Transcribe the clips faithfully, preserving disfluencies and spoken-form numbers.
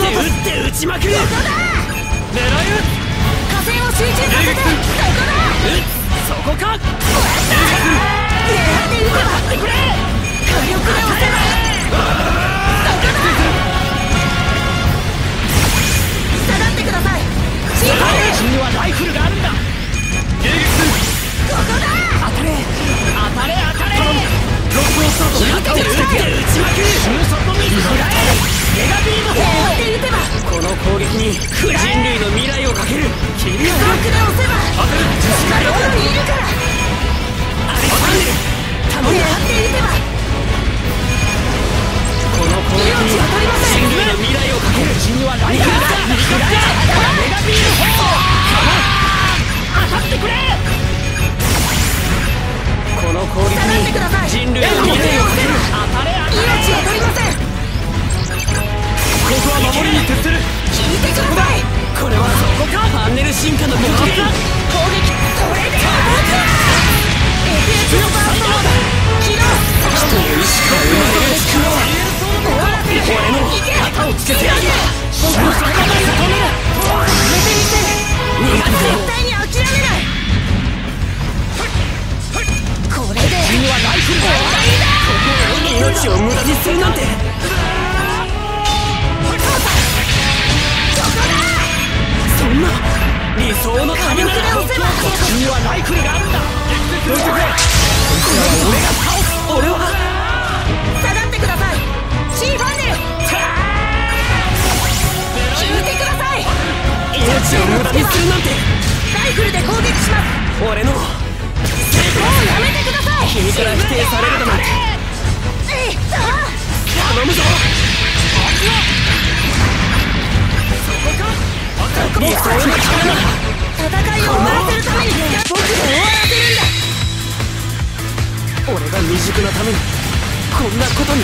打って打ちまくる。ここだ。狙い撃つ。火線を集中させて。そこだ。撃つ。そこか。もらった。狙って撃てばってくれ。火力で押せば。そこだ。下がってください。シーファール。君にはライフルがあるんだ。迎撃する。ここだ。当たれ当たれ当たれ。ロックをスタート。打って打って打ちまくる。収束水食らえ。メガビーム砲で撃てばこの攻撃に人類の未来をかける。君はロックで押せば当たる。力をにいるからアレキサンデル頼む。狙って撃てばこの攻撃に人類の未来をかける。君はライフルだ。メガビーム砲当たってくれ。この攻撃に人類の未来をかける。当たれ当たれ。命は取りません。ここは守りに徹する。聞いてください。これはそこか。パンネル進化の武器で攻撃。これでエフエス のバーストモード起動。人の意識が生まれる力は俺の旗をつけてやる。僕の魚に止める。止めてみせる。逃がす。絶対に諦めない。これで君はライフルだ。命を無駄にするなんて。そんな理想のためなら君にはライフルがあるんだ。どいてくれ。こいつらを俺が倒す。俺は下がってください。シーファンネル聞いてください。命を無駄にするなんて。ライフルで攻撃します。俺のもうやめてください。君から否定されるだなんて。頼むぞ。理想のためなら戦いを終わらせるために僕を終わらせるんだ。俺が未熟なためにこんなことに。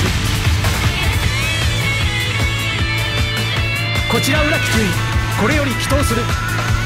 こちら浦木中尉、これより祈祷する。